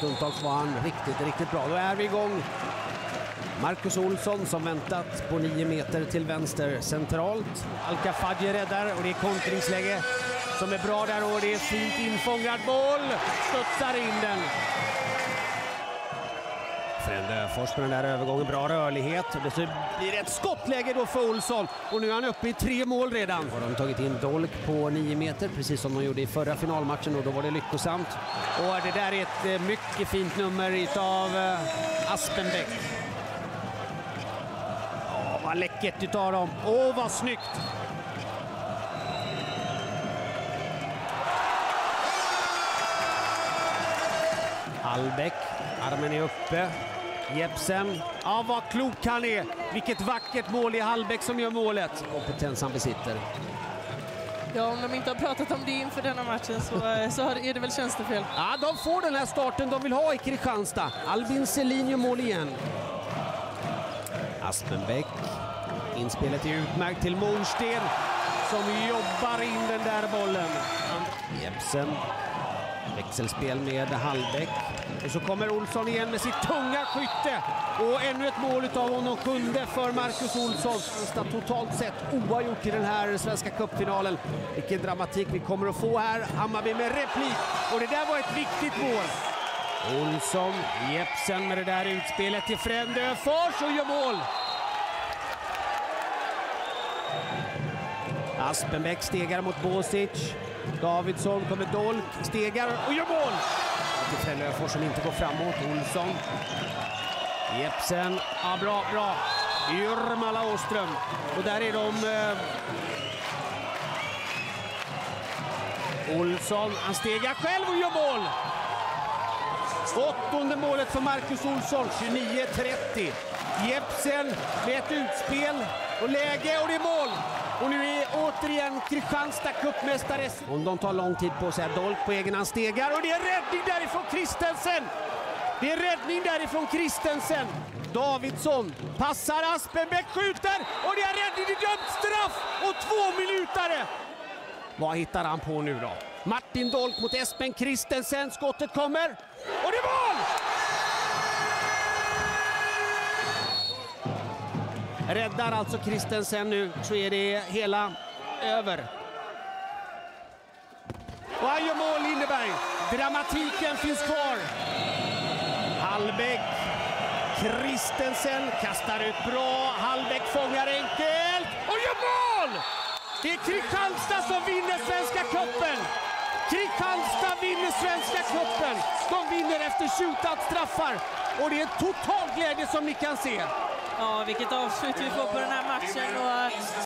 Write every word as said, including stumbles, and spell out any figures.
stundtals var han riktigt, riktigt bra. Då är vi igång. Marcus Olsson som väntat på nio meter till vänster centralt. Al-Kafadji räddar och det är kontringsläge som är bra där och det är fint infångad boll. Studsar in den. Frände Öfors med den där övergången, bra rörlighet. Det blir ett skottläge då för Olsson och nu är han uppe i tre mål redan. Och de har tagit in Dolk på nio meter precis som de gjorde i förra finalmatchen och då var det lyckosamt. Och det där är ett mycket fint nummer av Aspenbäck. Åh, vad läckert utav dem. Åh, vad snyggt! Hallbäck, armen är uppe. Jepsen, ja vad klok han är. Vilket vackert mål i Hallbäck som gör målet. Kompetens han besitter. Ja, om de inte har pratat om det inför denna matchen så, så är det väl tjänstefel. Ja, de får den här starten de vill ha i Kristianstad. Albin Selin gör mål igen. Aspenbäck. Inspelet är utmärkt till Månsten som jobbar in den där bollen. Jepsen. Växelspel med Hallbäck. Och så kommer Olsson igen med sitt tunga skytte. Och ännu ett mål av honom, sjunde för Marcus Olsson. Han totalt sett oavgjort i den här svenska cupfinalen. Vilken dramatik vi kommer att få här. Hammarby med replik. Och det där var ett viktigt mål. Olsson, Jepsen med det där utspelet till Frände Öfors och gör mål. Aspenbäck stegar mot Bosic. Davidsson kommer Dolk, stegar och gör mål. Till Frände Öfors som inte går framåt. Olsson. Jepsen. Ja, bra, bra. Yrmala Åström. Och där är de... Eh... Olsson. Han stegar själv och gör mål. Åttonde målet för Marcus Olsson. tjugonio trettio. Jepsen med ett utspel och läge och det är mål. Och nu är återigen Kristianstad cupmästare. Om de tar lång tid på sig. Dolk på egen hand stegar och det är räddning därifrån Kristensen. Det är räddning därifrån Kristensen. Davidsson passar, Aspenbäck skjuter och det är räddning, det är dömt straff och två minuter. Vad hittar han på nu då? Martin Dolk mot Espen Kristensen. Skottet kommer och det är mål! Räddar alltså Kristensen nu så är det hela över. Och han gör mål, Lindeberg. Dramatiken finns kvar. Hallbäck. Kristensen kastar ut bra. Hallbäck fångar enkelt och gör mål! Det är Kristianstad som vinner Svenska cupen. Kristianstad vinner Svenska cupen. De vinner efter shootout-straffar. Och det är en total glädje som ni kan se. Ja, vilket avslut vi får på den här matchen. Och